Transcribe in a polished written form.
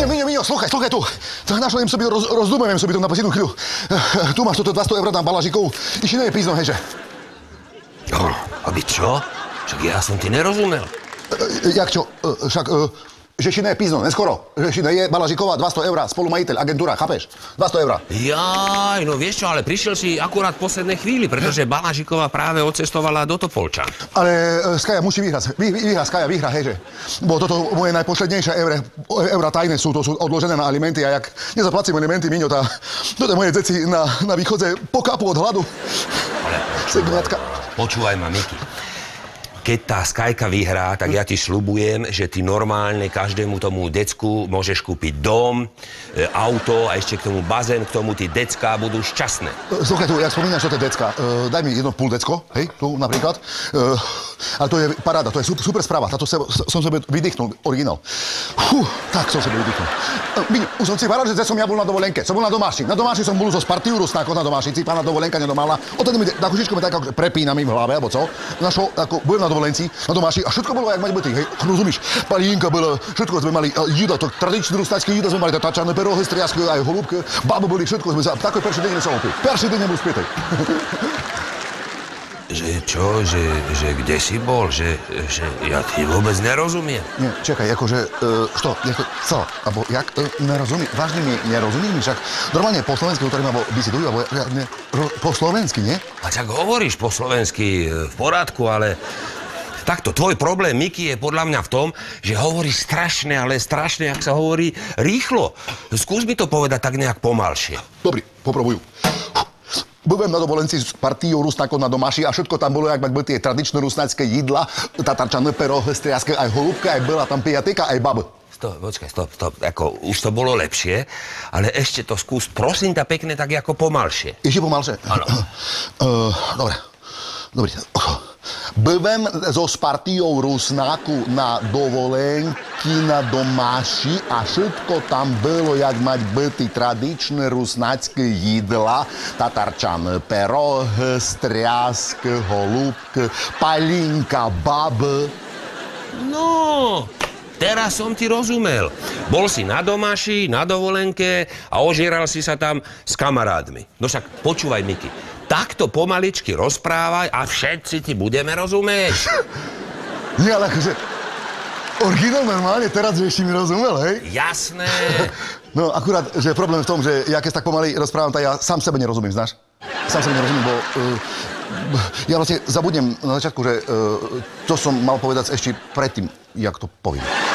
Miňo, slúchaj tu. Našlo im sobie rozdumiem sobie to na poslednú chvíľu. Tu máš toto 200 € na balažikov. Ešte nie je písno, hejže. Aby čo? Však ja som ti nerozumel. Jak čo? Však... že ešte nie je písno, neskoro. Že ešte nie je balažiková 200 €, spolumajiteľ, agentúra, chápeš? 200 €. Jaj, no vieš čo, ale prišiel si akurát v poslednej chvíli, pretože Balažiková práve odcestovala do Topolčan. Ale Skaja musí vyhrať. Skaja vyhrá, hejže. Bo toto moje najposlednejšie eurá tajné sú odložené na alimenty a jak nezaplacím alimenty, Miňo, toto moje deti na východze pokapú od hladu. Ale počúvaj ma, Miky. Keď tá Skajka vyhrá, tak ja ti sľubujem, že ty normálne každému tomu decku môžeš kúpiť dom, auto a ešte k tomu bazén, k tomu tí decká budú šťastné. Sluchaj tu, jak spomínaš, to je decka. Daj mi 1,5 decko, hej, tu napríklad. Ale to je paráda, to je super správa. Táto som sebe vydýchnul, originál. Tak som sebe vydýchnul. Už som si varal, že som ja bol na dovolenke. Som bol na domáši. Na domáši som bol so Spartiu Rusnákov na domášici, pána dovolenka nedomala. Odtedy mi na kušičku mi tak prepína mi v hlave, alebo co? Našlo, ako budem na dovolenci, na domáši a všetko bolo jak mať bytý, hej, rozumíš? Palínka bola, všetko sme mali jídla, to tradičné rusnácké jídla sme mali, tačané perohy, striasky, aj holúbky, bábo boli, všetko sme sa, taký prvý deň som opil. Prvý deň nebol spýtej. Že čo? Že kde si bol? Že ja ti vôbec nerozumiem. Nie, čakaj, akože, co? Abo jak nerozumiem? Vážne mi nerozumiem, však normálne po slovensky, ktorý ma bisidujú, alebo po slovensky, nie? A tak hovoríš po slovensky v porádku, ale takto, tvoj problém, Miky, je podľa mňa v tom, že hovoríš strašne, ale strašne, ak sa hovorí, rýchlo. Skús mi to povedať tak nejak pomalšie. Dobrý, poprobujú. Byłem na dovolenci s partiou Rusnákov na domáši a všetko tam bolo, jak byli tie tradičné rusnácké jídla, tatarčané perohy, striaske, aj holúbka, aj byla tam pijatika, aj bab. Stop. Ako, už to bolo lepšie, ale ešte to skús, prosím ťa pekne, tak ako pomalšie. Ešte pomalšie? Áno. Dobre. Byłem so Spartiou Rusnáku na dovolenky na domáši a všetko tam bylo, jak mať byty tradičné rusnácké jídla, tatarčané perohy, striaske, holúbky, palínka, bab. No, teraz som ti rozumel. Bol si na domáši, na dovolenke a ožieral si sa tam s kamarádmi. No však počúvaj, Miky, takto pomaličky rozprávaj a všetci ti budeme rozumieť. Nie, ale akože originál normálne, teraz ešte mi rozumel, hej? Jasné. No akurát, že problém v tom, že ja keď tak pomaly rozprávam, tak ja sám sebe nerozumím, znáš? Sám sebe nerozumím, bo ja vlastne zabudnem na začiatku, že to som mal povedať ešte predtým, jak to poviem.